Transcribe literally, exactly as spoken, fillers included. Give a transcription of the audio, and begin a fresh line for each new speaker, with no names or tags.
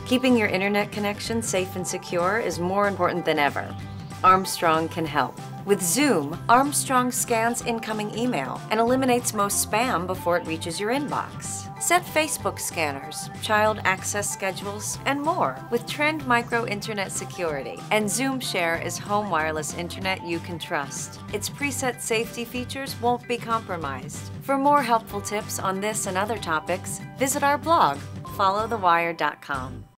Keeping your internet connection safe and secure is more important than ever. Armstrong can help. With Zoom, Armstrong scans incoming email and eliminates most spam before it reaches your inbox. Set Facebook scanners, child access schedules, and more with Trend Micro Internet Security. And Zoom Share is home wireless internet you can trust. Its preset safety features won't be compromised. For more helpful tips on this and other topics, visit our blog, follow the wire dot com.